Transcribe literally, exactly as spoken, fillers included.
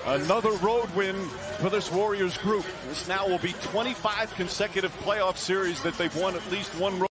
Another road win for this Warriors group. This now will be twenty-five consecutive playoff series that they've won at least one road.